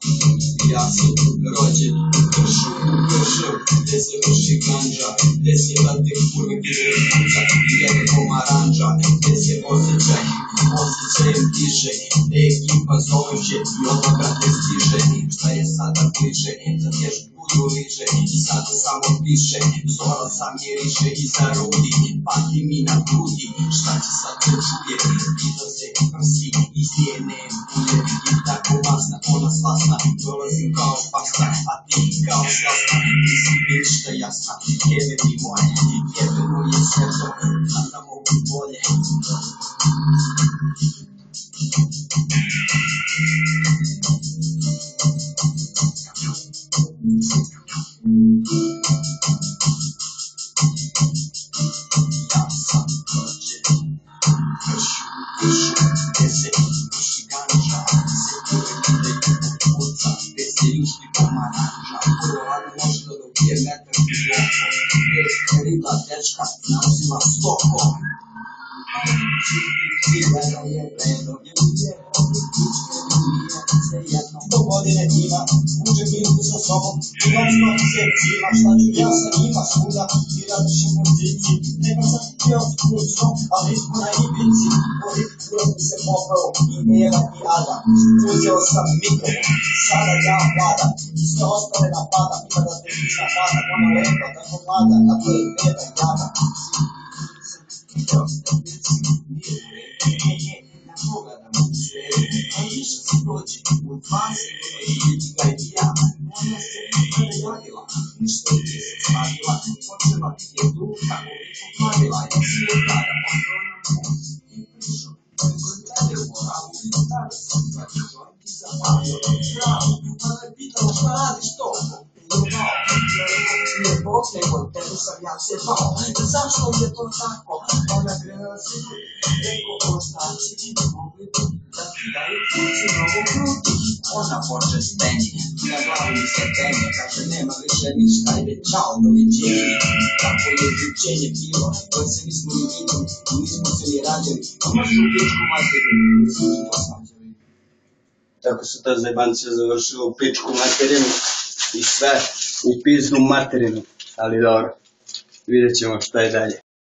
Ja sam rođen u Kršu, gde se vrši ganđa, gde se vrte kurve gdje kuca i jede pomaranđa, gde se osjećajem diže, gde ekipa zoveće i onoga te stiže, šta je sada bliže, za tješku budu liže i sada samo piše, zora sam miriše i zarudi, pati mi na grudi, šta će sad se čuje, pita se prsi iz njene bulje i tako masna, ona slasna, dolazim kao pasta, a ti kao slasna, nisi mi ništa jasna, jebe mi moje, jebeno je sve to, znam da mogu bolje. Ja sam rođen u Kršu, gde se vrši ganđa, se kurve gledaju od kurca, gde se ljušti pomaranđa, prvo rano možda dok je metar u oko, gde riba dečka naziva stoko. Cilena je vredno, ljudje poput kućne linije, sve jedno. 100 godine ima, uđe bilku sa sobom, i noćno se cima, šta ću ja sa njima svuda, i radiše po cici, nekam sam htio s kurcom, ali smo na ibici, vodi uraku se popao, i Eva i Ada, uzeo sam mikrofon, sada ja vladam, i sve ostale napadam, i kada te ništa pada, ona lepa, tako mlada, kako je Eva i Ada. Na pogledam u sve, a više se prođe u 20 godina i ja, ona se kada javila, ništa nije se slavila, počela je tu kako bi poplavila, ja si je tada odvrnuo i prišao, koji dalje u moralu, tada sam shvatio i zapalio zdravu, pa me pitala šta radiš toliko, nije Bog, nego tebe sam ja se pao. Zašto je to tako? Ona krenula se rekao, ostaci ti ne mogli bi da ti daju kuću novu grudu. Ona poče steni, na glavu mi se penje, kaže nema više ništa, ide čao, doviđenje. Kako je ključenje bilo, dok se nismo ni videli, nismo se ni rađali, a možda u pičku materiju, nismo ni posmađali. Tako su ta zajebancija završila u pičku materinu i sve u pizdu materinu, ali dobro, vidjet ćemo šta je dalje.